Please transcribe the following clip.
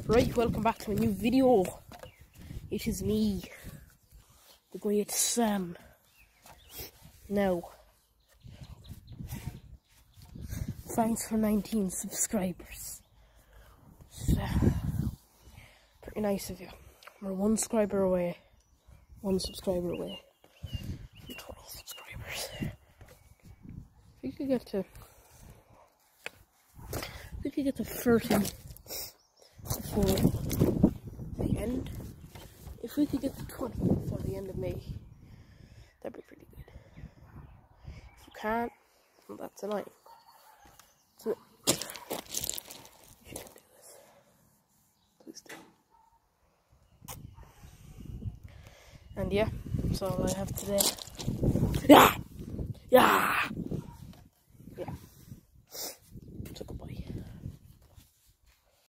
Right, welcome back to a new video. It is me, the great Sam. Now, thanks for 19 subscribers. Pretty nice of you. We're one subscriber away from 20 subscribers. If we could get to 30 before the end. If we could get to 20 before the end of May, that'd be pretty good. If you can't, well, that's annoying. So, if you can do this, please do. And yeah, that's all I have today. Yeah!